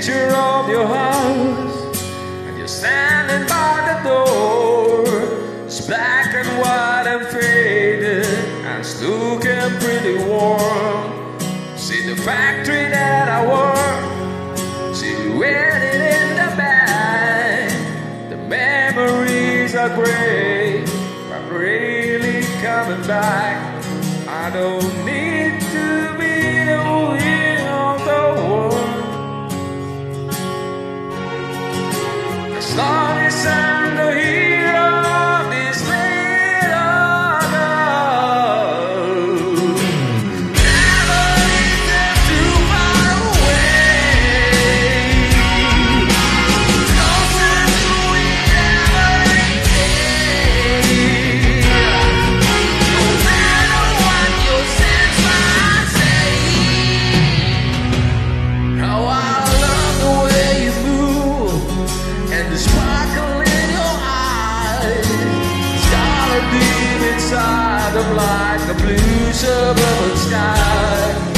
picture of your house, and you're standing by the door. It's black and white and faded, and it's looking pretty warm. See the factory that I work, silhouetted in the back. The memories are great, but really coming back. I don't need to be the wheel of the world. As long as I'm the hero of this little girl. Never leave them too far away. Closer to it every day. No matter what your sense might say. How I love the way you move, and the sparkle in your eyes. It's got a beam inside of like a blue suburban sky.